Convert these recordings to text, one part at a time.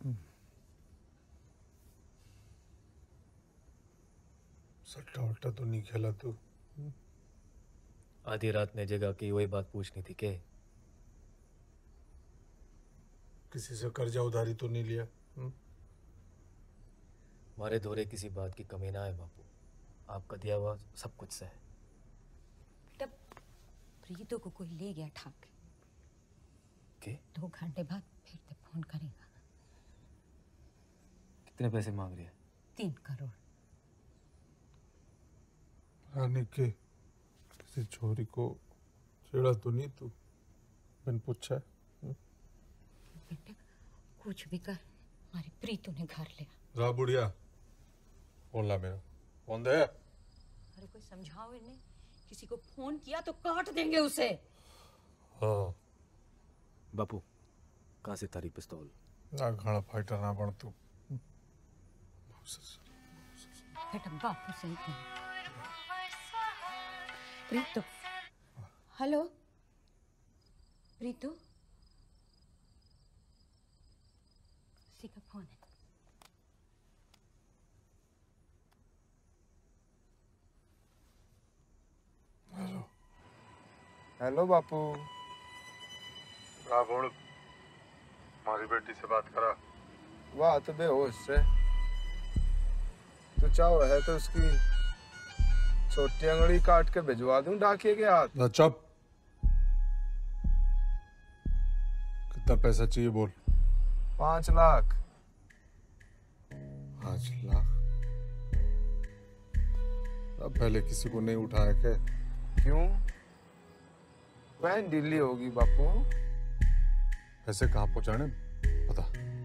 सट्टा वट्टा तो नहीं खेला तू? आधी रात ने जगह की वही बात पूछनी थी के? किसी से कर्जा उधारी तो नहीं लिया? मारे धोरे किसी बात की कमी ना है बापू, आपका दिया हुआ सब कुछ सही है। बेटा प्रीतो को कोई ले गया ठाक के? 2 घंटे बाद फिर से फोन करेगा। कितने पैसे मांग रही है? 3 करोड़। रानी के किसी छोरी को छेड़ा तो नहीं तू? मैंने पूछा है। बेटा कुछ भी कर, हमारी प्रीतो ने घर लिया। रा बुढ़िया फोन ला मेरा। फोन दे। अरे कोई समझाओ इन्हें, किसी को फोन किया तो काट देंगे उसे। हाँ बापू कहाँ से तारी पिस्तौल? ना घाना फाइटर ना बन तू। बेटा बापू सही कह। प्रीतो, हेलो प्रीतो, किसी का फोन है। हेलो हेलो बापू। रावण हमारी बेटी से बात करा? वाह तो बेहोश से तो चाहो है तो उसकी छोटी अंगुली काट के भिजवा दूं डाकिए के हाथ। ना चुप। कितना पैसा चाहिए बोल। 5 लाख। 5 लाख? अब पहले किसी को नहीं उठाया क्या? क्यों? वह दिल्ली होगी बापू। पैसे कहाँ पहुंचाने पता?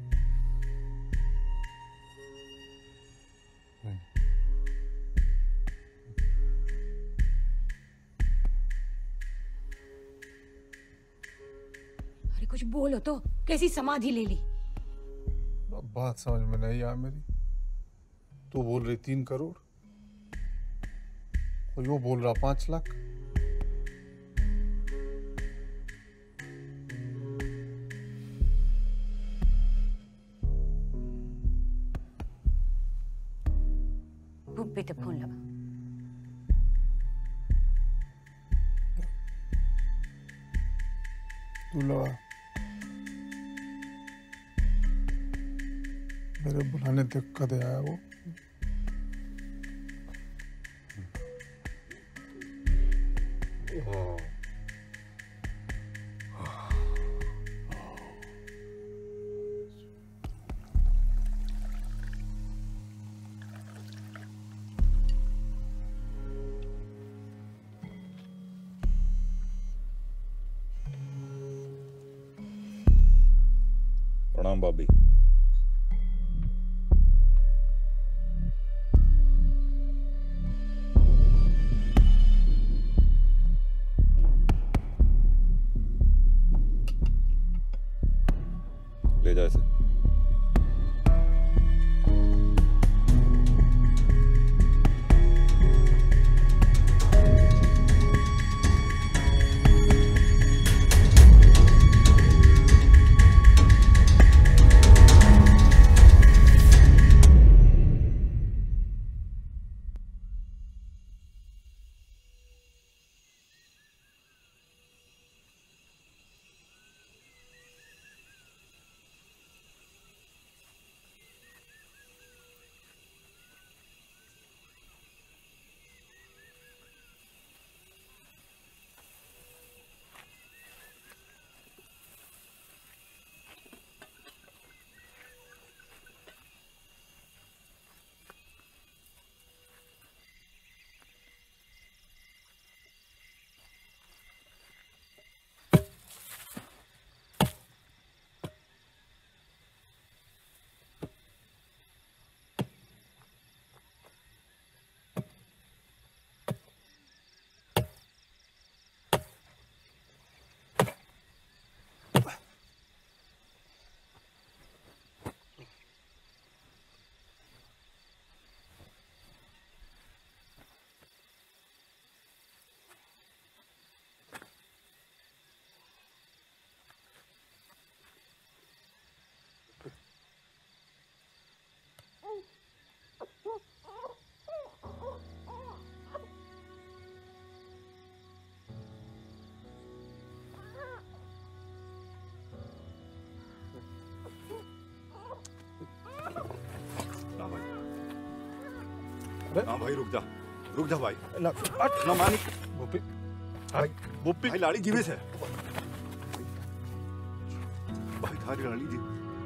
अरे कुछ बोलो तो, कैसी समाधि ले ली? अब बात समझ में नहीं आ मेरी। तू बोल रही 3 करोड़ और वो बोल रहा 5 लाख। बेटा फोन लगा। तू लगा। मेरे बुलाने तक कद आया वो। प्रणाम भाभी। ले जाए इसे। हाँ भाई रुक जा भाई ना ना मानी गोपी भाई गोपी भाई लाड़ी जीवे से भाई थारी लाड़ी जी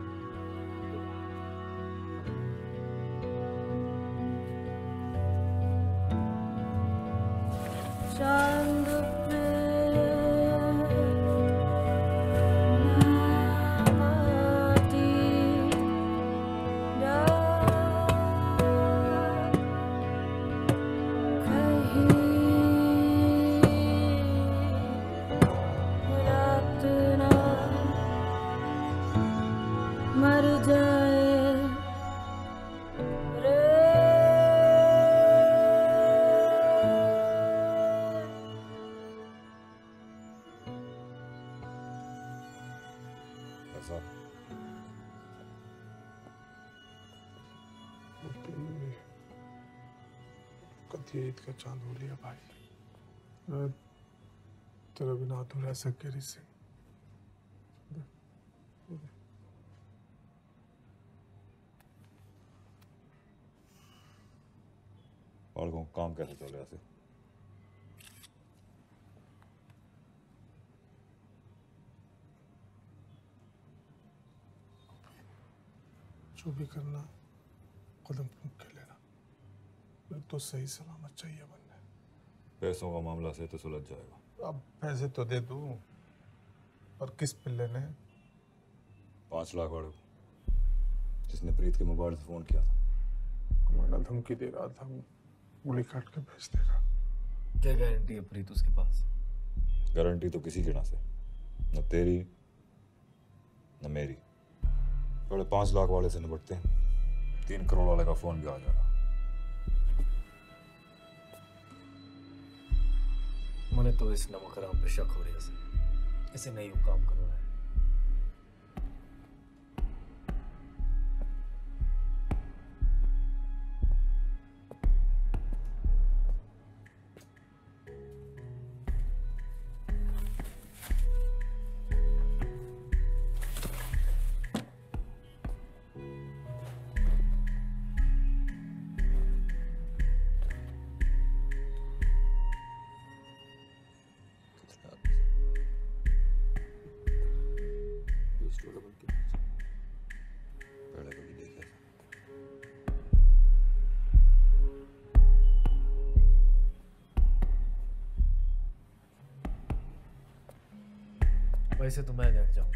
चांद पे नाती डाल कहीं रात ना मर जाए रे ऐसा कभी ईद का चांद हो लिया भाई मैं तेरा बिना अधूरा सा गिरी से और काम कैसे चल रहा है जो भी करना कदम ठोक के लेना फिर तो सही सलामत चाहिए बनने पैसों का मामला से तो सुलझ जाएगा अब पैसे तो दे दूं और किस पे लेने 5 लाख वाले को जिसने प्रीत के मोबाइल से फोन किया था कमांडर धमकी दे रहा था वो गोली काट के भेज देगा क्या गारंटी है प्रीत उसके पास? गारंटी तो किसी की ना से न तेरी न मेरी पहले 5 लाख वाले से निपटते हैं 3 करोड़ वाले का फोन भी आ जाएगा मैंने तो इस नमकराम पे शक हो रहा है इसे नहीं वो काम कर रहा है। पहले कभी देखे वैसे तो मैं लेट जाऊंगा।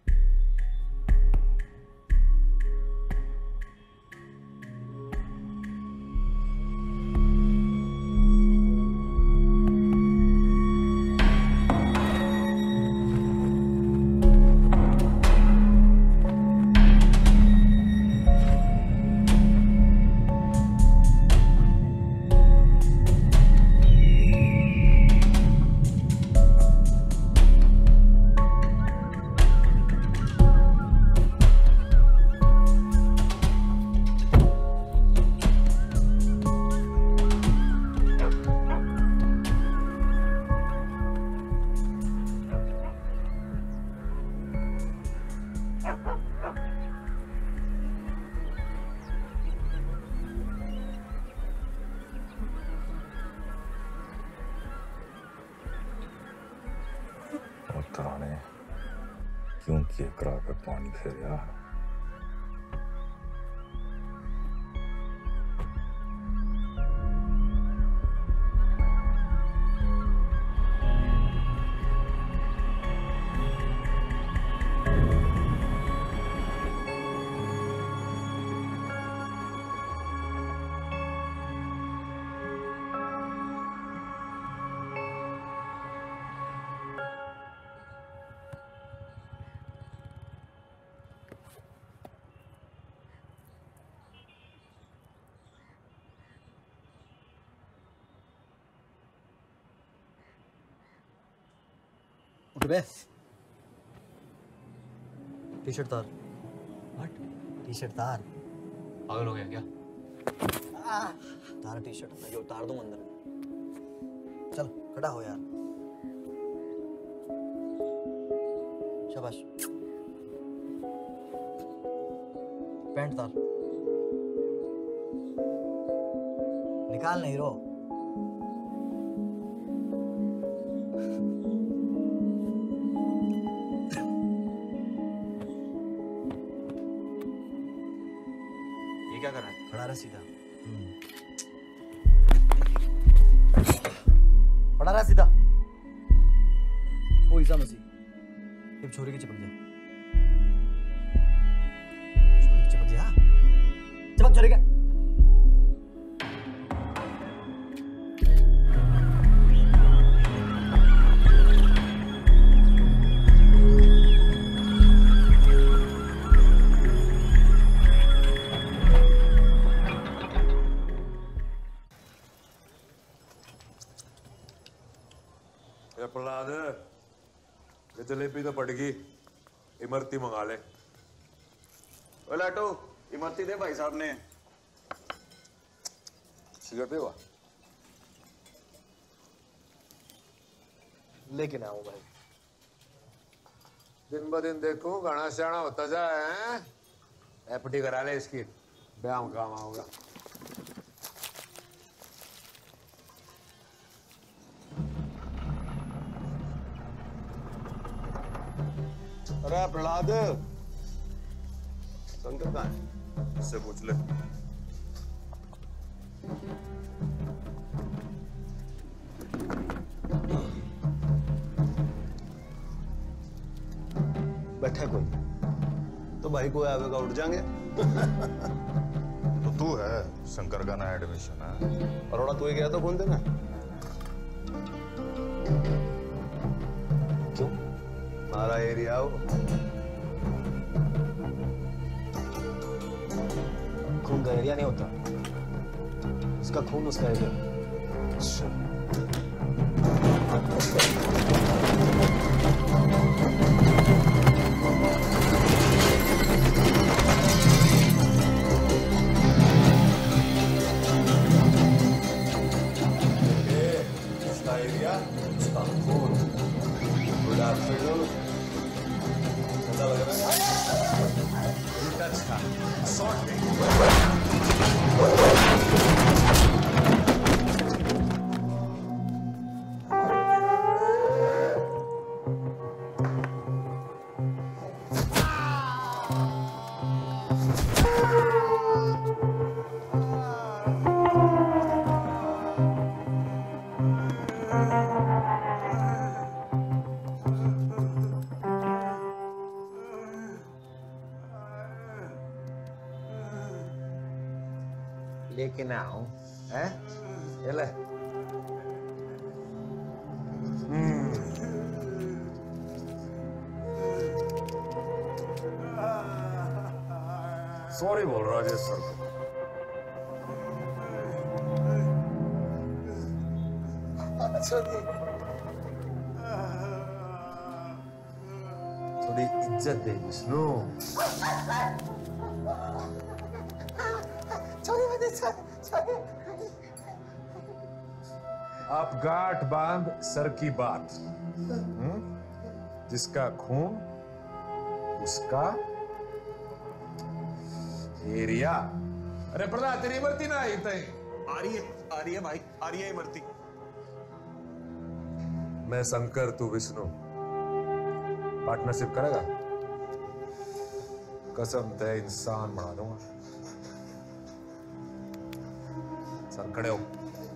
तराने क्यों किए करा कर पानी फेरिया उठ बे टी शर्ट तार व्हाट टी शर्ट तार पागल हो गया क्या? तार टी शर्ट मैं उतार दूं अंदर चल खड़ा हो यार शाबाश पैंट तार निकाल नहीं रो। ये क्या कर रहा है? खड़ा रहा सीधा। खड़ा रहा सीधा। ओ ईसा मसीह, अब छोरे के चिपक जा। छोरे के चिपक जा। चिपक छोरे के। प्रहलाद, ये जलेबी तो पड़ गई, इमरती मंगा ले। ओए लाटो, इमरती दे भाई साहब ने। सिगरेट पिएगा? लेकिन आओ भाई। दिन ब दिन देखो घना श्याणा होता जाए। एफडी करा ले इसकी, ब्याम काम होगा। अरे प्रहलाद, शंकर कहाँ है? इससे पूछ ले। बैठा कोई तो भाई कोई आवेगा उठ जाएंगे। तो तू है शंकर का नया एडमिशन है। अरोड़ा तू ही गया तो कौन देना? क्यों? हमारा एरिया हो। खून का एरिया नहीं होता, उसका खून उसका एरिया। उसका एरिया, उसका खून। Good afternoon. कैसा लग रहा है? अच्छा, सॉर्ट लेके ना आओ, हैं? ये ले। सॉरी बोल राजेश सर को। थोड़ी इज्जत दे विष्णु। आप गांठ बांध सर की बात। जिसका खून उसका एरिया। अरे प्रहलाद, तेरी इमरती ना आई तय। आ रही है भाई, आ रही है इमरती। मैं शंकर, तू विष्णु, पार्टनरशिप करेगा? कसम ते इंसान बना दूंगा। सर खड़े हो।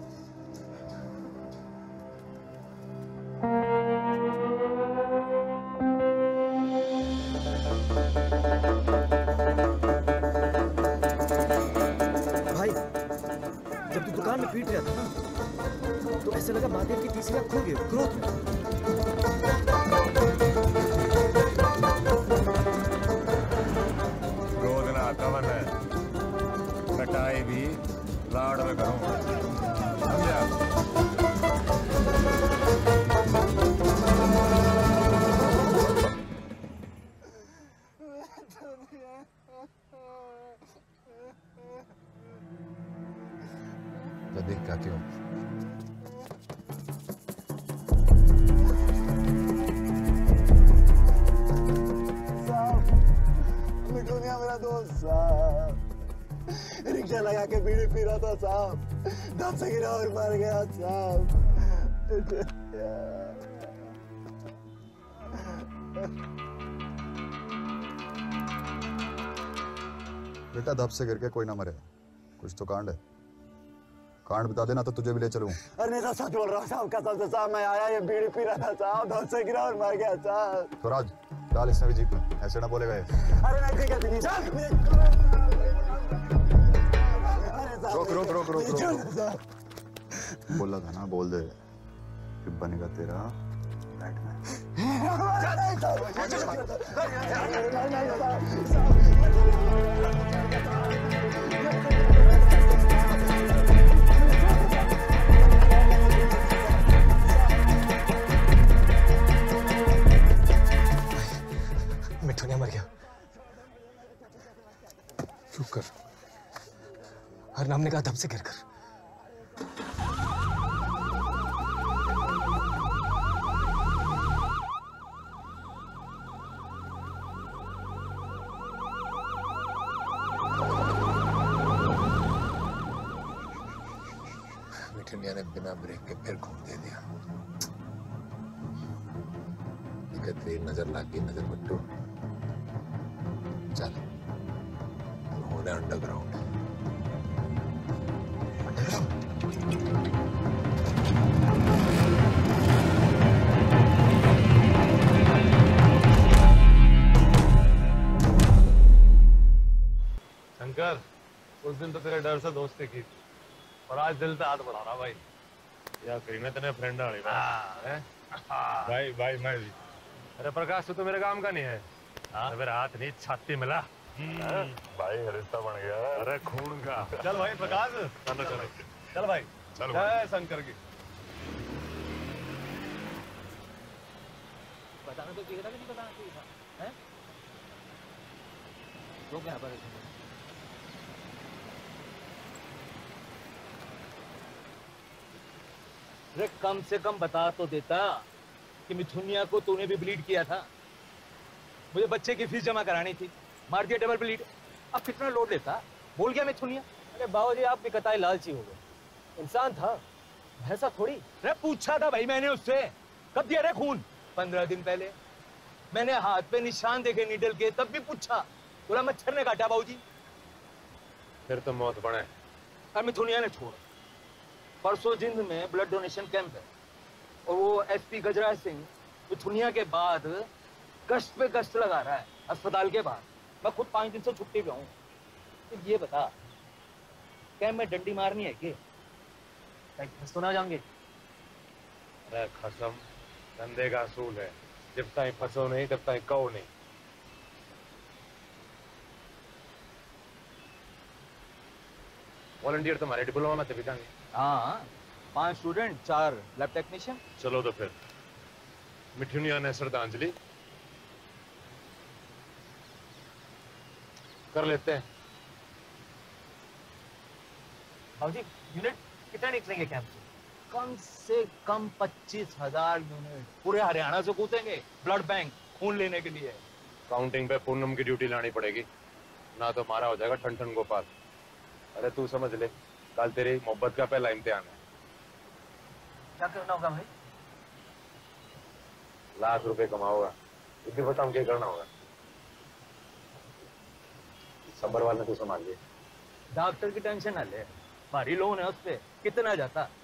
भाई, जब तू दुकान में पीट रहा था ना, तो ऐसे लगा महादेव की तीसरी आंख खुल गई क्रोध में। क्रोध ना कवन है, कटाई भी लाड़ में करूंगा, समझा? तो देख क्या क्यों? निकल गया मेरा दोस्त साहब। रिक्शा लगा के बीड़ी पी रहा था साहब, दम से गिरा और मर गया साहब। बेटा दब से गिर के कोई ना मरे, कुछ तो कांड है। कांड बता देना तो तुझे भी ले चलूं। अरे नहीं साहब, सच बोल रहा हूँ साहब, कसम से साहब, मैं आया ये बीड़ी पी रहा था साहब, दम से गिरा और मर गया साहब। तो राज डाल इसमें भी जीप में, ऐसे ना बोलेगा ये। अरे नहीं ठीक है, रोक रोक रोक रोक रोक। बोला था ना, बोल दे कि बनेगा तेरा बैटमैन। मिठुनिया मर गया। चुप कर। हर नाम ने कहा दब से गिर कर। मिठुनिया ने बिना ब्रेक के फिर घूम दे दिया। तेरी नजर लाग गई नजर बट्टू। चल हो रहा अंडरग्राउंड। शंकर, उस दिन तो तेरे डर से दोस्ती की थी, और आज दिल पे हाथ बढ़ा रहा भाई। या करीना तेरे फ्रेंड वाली भाई भाई मैं भी। अरे प्रकाश, तू तो मेरे काम का नहीं है। तो मेरा हाथ नहीं, छाती मिला भाई, रिश्ता बन गया। अरे खून का। चल भाई प्रकाश, चलो चलो चल भाई, चल जय शंकर की। बताना तो चाहिए था कि नहीं बताना चाहिए था, हैं? लोग यहाँ पर अरे कम से कम बता तो देता कि मिथुनिया को तूने भी ब्लीड किया था। मुझे बच्चे की फीस जमा करानी थी, मार दिया डबल ब्लीड। अब कितना लोड लेता, बोल गया मिथुनिया। अरे बाबूजी आप भी कताई लालची हो गए। इंसान था, भैंसा थोड़ी। अरे पूछा था भाई मैंने उससे, कब दिया रे खून? 15 दिन पहले। मैंने हाथ पे निशान देखे नीडल के, तब भी पूछा, बोला मच्छर ने काटा बाबूजी। फिर तो मौत बने। और मिथुनिया ने छोड़ा। परसों जिंद में ब्लड डोनेशन कैंप है, और वो एसपी गजराज सिंह मिथुनिया के बाद गश्त पे गश्त लगा रहा है अस्पताल के बाहर। मैं खुद 5 दिन से छुट्टी पे हूँ। तो ये बता, कैंप में डंडी मारनी है कि तो ना जाएंगे? अरे कसम, धंधे का असूल है, जब तक फंसो नहीं तब तक कहो नहीं। वॉलंटियर तुम्हारे डिप्लोमा में तभी देंगे। हाँ, 5 स्टूडेंट, 4 लैब टेक्नीशियन। चलो तो फिर मिठुनिया ने श्रद्धांजलि कर लेते हैं। बाबूजी यूनिट कितने निकलेंगे कैंप से? कम से कम 25,000 यूनिट पूरे हरियाणा से कूदेंगे ब्लड बैंक खून लेने के लिए। काउंटिंग पे पूनम की ड्यूटी लानी पड़ेगी, ना तो मारा हो जाएगा ठन ठन गोपाल। अरे तू समझ ले, कल तेरी मोहब्बत का पहला इम्तिहान है। क्या करना होगा भाई? लाख रुपए कमाओगा, इतनी बताऊं क्या करना होगा। संबर वाले तू संभाल ले। डॉक्टर की टेंशन ना ले, भारी लोन है उस पे, कितना जाता?